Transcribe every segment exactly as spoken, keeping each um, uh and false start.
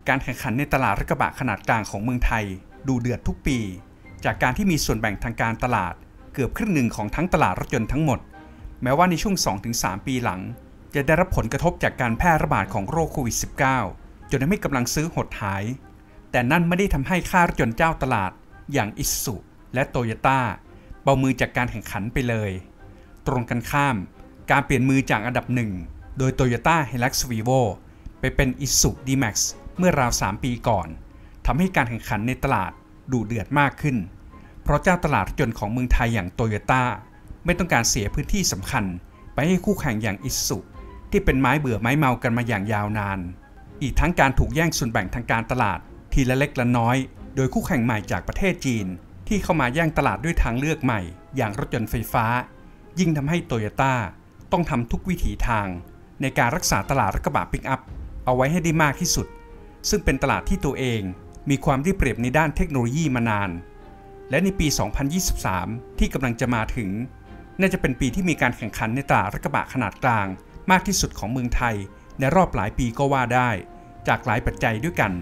การแข่งขันในตลาดรถกระบะขนาดกลางของเมืองไทยดูเดือดทุกปีจากการที่มีส่วนแบ่งทางการตลาดเกือบครึ่งหนึ่งของทั้งตลาดรถยนต์ทั้งหมดแม้ว่าในช่วง สองถึงสาม ปีหลังจะได้รับผลกระทบจากการแพร่ระบาดของโรคโควิด สิบเก้า จนทำให้กำลังซื้อหดหายแต่นั่นไม่ได้ทำให้ค่ารถยนต์เจ้าตลาดอย่าง Isuzu และ Toyota เบามือจากการแข่งขันไปเลยตรงกันข้ามการเปลี่ยนมือจากอันดับหนึ่งโดย Toyota Hilux Vivo ไปเป็น Isuzu D-Max เมื่อราวสามปีก่อนทำให้การแข่งขันในตลาดดุเดือดมากขึ้นเพราะเจ้าตลาดรถยนต์ของเมืองไทยอย่าง Toyota ไม่ต้องการเสียพื้นที่สำคัญไปให้คู่แข่งอย่าง Isuzu ที่เป็นไม้เบื่อไม้เมากันมาอย่างยาวนานอีกทั้งการถูกแย่งส่วนแบ่งทางการตลาดทีละเล็กละน้อยโดยคู่แข่งใหม่จากประเทศจีนที่เข้ามาแย่งตลาดด้วยทางเลือกใหม่อย่างรถยนต์ไฟฟ้ายิ่งทำให้ Toyota ต้องทำทุกวิถีทางในการรักษาตลาดรถกระบะปิกอัพเอาไว้ให้ได้มากที่สุดซึ่งเป็นตลาดที่ตัวเองมีความได้เปรียบในด้านเทคโนโลยีมานานและในปี สองพันยี่สิบสาม ที่กำลังจะมาถึงน่าจะเป็นปีที่มีการแข่งขันในตลาดรถกระบะขนาดกลางมากที่สุดของเมืองไทยในรอบหลายปีก็ว่าได้จากหลายปัจจัยด้วยกัน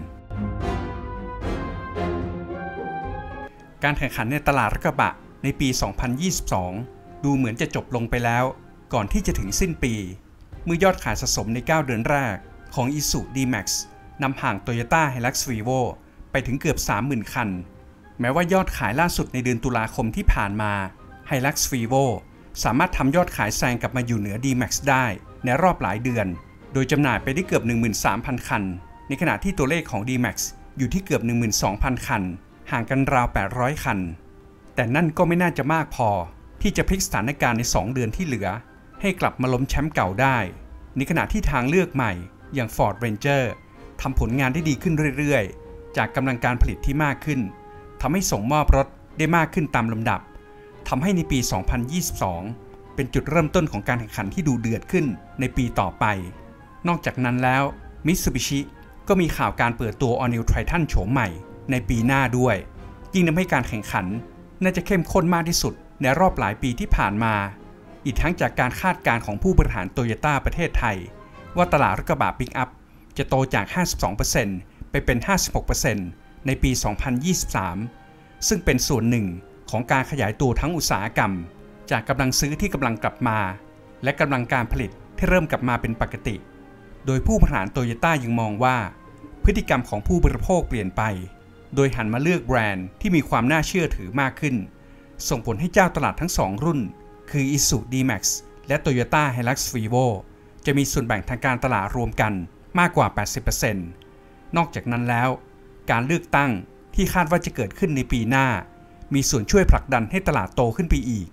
การแข่งขันในตลาดรถกระบะในปี สองพันยี่สิบสอง ดูเหมือนจะจบลงไปแล้วก่อนที่จะถึงสิ้นปีเมื่อยอดขายสะสมในเก้าเดือนแรกของ Isuzu D-Max นำห่าง Toyota Hilux Vivo ไปถึงเกือบ สามหมื่น คันแม้ว่ายอดขายล่าสุดในเดือนตุลาคมที่ผ่านมา Hilux Vivo สามารถทำยอดขายแซงกลับมาอยู่เหนือ D-Max ได้ในรอบหลายเดือนโดยจำหน่ายไปได้เกือบ หนึ่งหมื่นสามพัน คันในขณะที่ตัวเลขของ D-Max อยู่ที่เกือบ หนึ่งหมื่นสองพัน คันห่างกันราว แปดร้อย คันแต่นั่นก็ไม่น่าจะมากพอที่จะพลิกสถานการณ์ในสองเดือนที่เหลือให้กลับมาล้มแชมป์เก่าได้ในขณะที่ทางเลือกใหม่อย่าง Ford Ranger ทำผลงานได้ดีขึ้นเรื่อยๆจากกำลังการผลิตที่มากขึ้นทำให้ส่งมอบรถได้มากขึ้นตามลำดับทำให้ในปี สองพันยี่สิบสอง เป็นจุดเริ่มต้นของการแข่งขันที่ดูเดือดขึ้นในปีต่อไปนอกจากนั้นแล้ว Mitsubishi ก็มีข่าวการเปิดตัว All New Triton โฉมใหม่ในปีหน้าด้วยยิ่งทำให้การแข่งขันน่าจะเข้มข้นมากที่สุดในรอบหลายปีที่ผ่านมาอีกทั้งจากการคาดการณ์ของผู้บริหารโตโยต้าประเทศไทยว่าตลาดรถกระบะปิกอัพจะโตจาก ห้าสิบสองเปอร์เซ็นต์ ไปเป็น ห้าสิบหกเปอร์เซ็นต์ ในปี สองพันยี่สิบสาม ซึ่งเป็นส่วนหนึ่งของการขยายตัวทั้งอุตสาหกรรมจากกำลังซื้อที่กำลังกลับมาและกำลังการผลิตที่เริ่มกลับมาเป็นปกติโดยผู้บริหารโตโยต้ายังมองว่าพฤติกรรมของผู้บริโภคเปลี่ยนไปโดยหันมาเลือกแบรนด์ที่มีความน่าเชื่อถือมากขึ้นส่งผลให้เจ้าตลาดทั้งสองรุ่นคือ Isuzu D-Max และ Toyota Hilux Vivo จะมีส่วนแบ่งทางการตลาดรวมกันมากกว่า แปดสิบเปอร์เซ็นต์ นอกจากนั้นแล้วการเลือกตั้งที่คาดว่าจะเกิดขึ้นในปีหน้ามีส่วนช่วยผลักดันให้ตลาดโตขึ้นไปอีก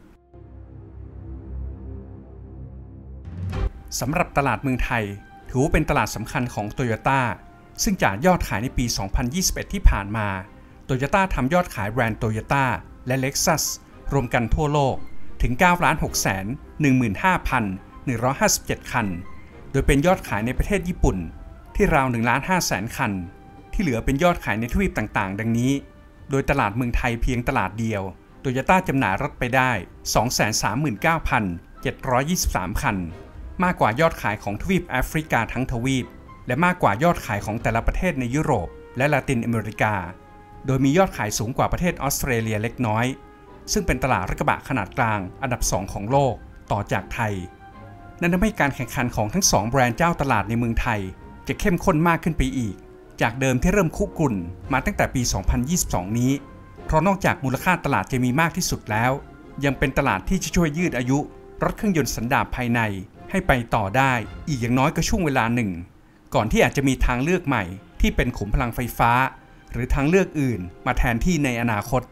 สำหรับตลาดเมืองไทยถือว่าเป็นตลาดสำคัญของ Toyota ซึ่งจากยอดขายในปี สองพันยี่สิบเอ็ด ที่ผ่านมา Toyota ทำยอดขายแบรนด์ Toyota และ Lexus รวมกันทั่วโลกถึง เก้าล้านหกแสนหนึ่งหมื่นห้าพันหนึ่งร้อยห้าสิบเจ็ด คันโดยเป็นยอดขายในประเทศญี่ปุ่นที่ราว หนึ่งล้านห้าแสน คันที่เหลือเป็นยอดขายในทวีปต่างๆดังนี้โดยตลาดเมืองไทยเพียงตลาดเดียว Toyota จำหน่ายรถไปได้ สองแสนสามหมื่นเก้าพันเจ็ดร้อยยี่สิบสาม คันมากกว่ายอดขายของทวีปแอฟริกาทั้งทวีปและมากกว่ายอดขายของแต่ละประเทศในยุโรปและลาตินอเมริกาโดยมียอดขายสูงกว่าประเทศออสเตรเลียเล็กน้อยซึ่งเป็นตลาดรถกระบะขนาดกลางอันดับสองของโลกต่อจากไทยนั่นทำให้การแข่งขันของทั้งสองแบรนด์เจ้าตลาดในเมืองไทยจะเข้มข้นมากขึ้นไปอีกจากเดิมที่เริ่มคุกรุ่นมาตั้งแต่ปี สองพันยี่สิบสอง นี้เพราะนอกจากมูลค่าตลาดจะมีมากที่สุดแล้วยังเป็นตลาดที่จะช่วยยืดอายุรถเครื่องยนต์สันดาปภายในให้ไปต่อได้อีกอย่างน้อยก็ช่วงเวลาหนึ่งก่อนที่อาจจะมีทางเลือกใหม่ที่เป็นขุมพลังไฟฟ้าหรือทางเลือกอื่นมาแทนที่ในอนาคต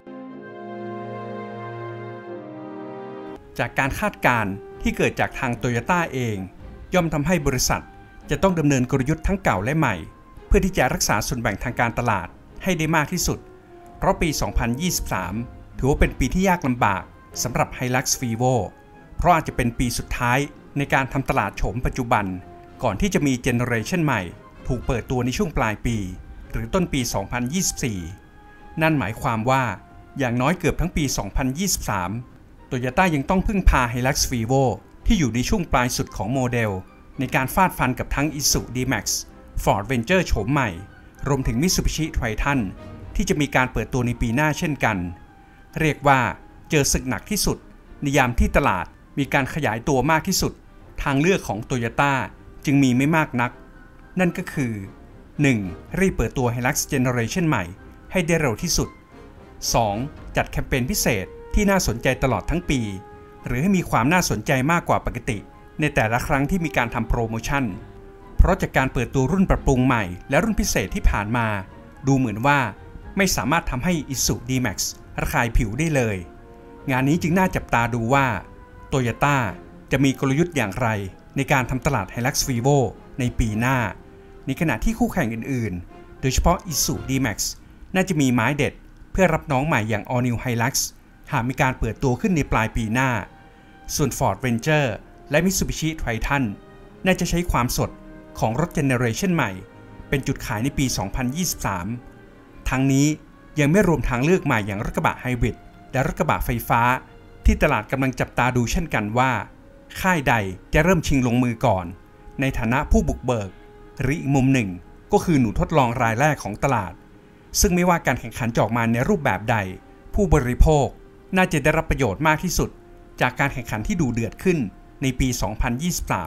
จากการคาดการณ์ที่เกิดจากทาง Toyota เองย่อมทำให้บริษัทจะต้องดำเนินกลยุทธ์ทั้งเก่าและใหม่เพื่อที่จะรักษาส่วนแบ่งทางการตลาดให้ได้มากที่สุดเพราะปี สองพันยี่สิบสาม ถือว่าเป็นปีที่ยากลำบากสำหรับ Hilux Vivo เพราะอาจจะเป็นปีสุดท้ายในการทำตลาดโฉมปัจจุบันก่อนที่จะมีเจเนอเรชันใหม่ถูกเปิดตัวในช่วงปลายปีหรือต้นปี สองพันยี่สิบสี่ นั่นหมายความว่าอย่างน้อยเกือบทั้งปี สองพันยี่สิบสาม Toyota ยังต้องพึ่งพา Hilux Vivo ที่อยู่ในช่วงปลายสุดของโมเดลในการฟาดฟันกับทั้ง Isuzu D-Max Ford Ranger โฉมใหม่รวมถึง Mitsubishi Triton ที่จะมีการเปิดตัวในปีหน้าเช่นกันเรียกว่าเจอศึกหนักที่สุดในยามที่ตลาดมีการขยายตัวมากที่สุดทางเลือกของ Toyota จึงมีไม่มากนักนั่นก็คือ หนึ่ง. รีบเปิดตัว Hilux Generation ใหม่ให้ได้เร็วที่สุด สอง. จัดแคมเปญพิเศษที่น่าสนใจตลอดทั้งปีหรือให้มีความน่าสนใจมากกว่าปกติในแต่ละครั้งที่มีการทำโปรโมชั่นเพราะจากการเปิดตัวรุ่นปรับปรุงใหม่และรุ่นพิเศษที่ผ่านมาดูเหมือนว่าไม่สามารถทำให้ Isuzu ดี แม็กซ์ ระคายผิวได้เลยงานนี้จึงน่าจับตาดูว่า Toyota จะมีกลยุทธ์อย่างไรในการทำตลาด Hilux Vivo ในปีหน้าในขณะที่คู่แข่งอื่นๆโดยเฉพาะ Isuzu ดี แม็กซ์ น่าจะมีไม้เด็ดเพื่อรับน้องใหม่อย่าง All New Hilux หากมีการเปิดตัวขึ้นในปลายปีหน้าส่วน Ford Ranger และ Mitsubishi Triton น่าจะใช้ความสดของรถเจเนอเรชันใหม่เป็นจุดขายในปี สองพันยี่สิบสาม ทั้งนี้ยังไม่รวมทางเลือกใหม่อย่างรถกระบะไฮบริดและรถกระบะไฟฟ้าที่ตลาดกำลังจับตาดูเช่นกันว่าค่ายใดจะเริ่มชิงลงมือก่อนในฐานะผู้บุกเบิกหรืออีกมุมหนึ่งก็คือหนูทดลองรายแรกของตลาดซึ่งไม่ว่าการแข่งขันจะออกมาในรูปแบบใดผู้บริโภคน่าจะได้รับประโยชน์มากที่สุดจากการแข่งขันที่ดูเดือดขึ้นในปี สองพันยี่สิบสาม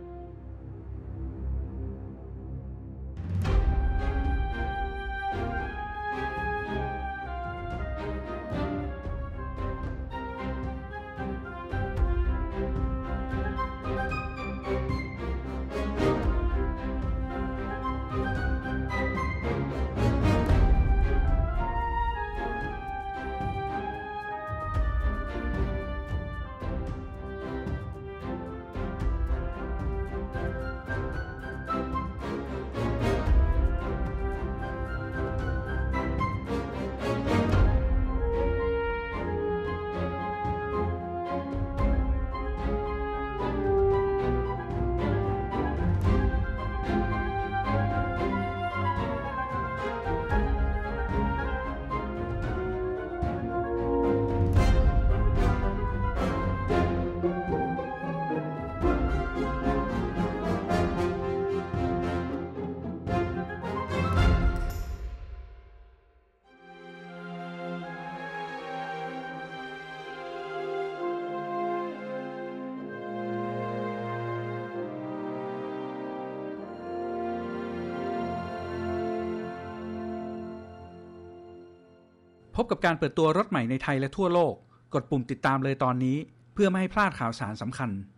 พบกับการเปิดตัวรถใหม่ในไทยและทั่วโลกกดปุ่มติดตามเลยตอนนี้เพื่อไม่ให้พลาดข่าวสารสำคัญ